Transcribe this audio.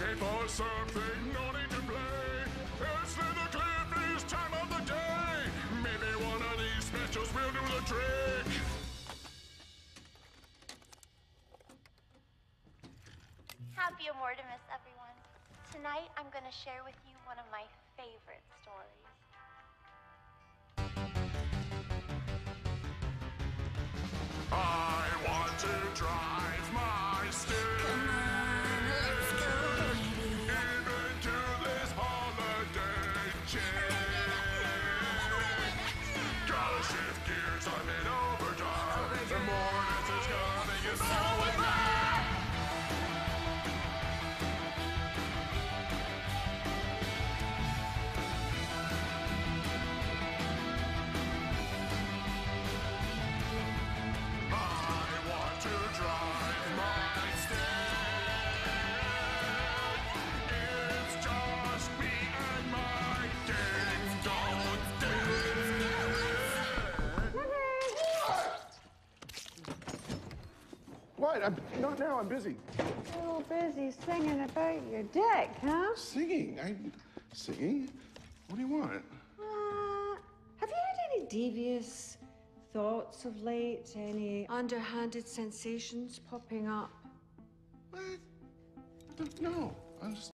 late for something, no need to play. It's the Cliffie's time of the day. Maybe one of these specials will do the trick. Happy Immortimas, everyone. Tonight, I'm going to share with you one of my favorite stories. I want to drive my Steele. Come on, let's go, baby. Even to this holiday chick. Gotta shift gears, I'm in overdrive. Immortus is coming, and so am I. What? Not now, I'm busy. You're busy singing about your dick, huh? Singing? Singing? What do you want? Have you had any devious thoughts of late? Any underhanded sensations popping up? What? No, I'm just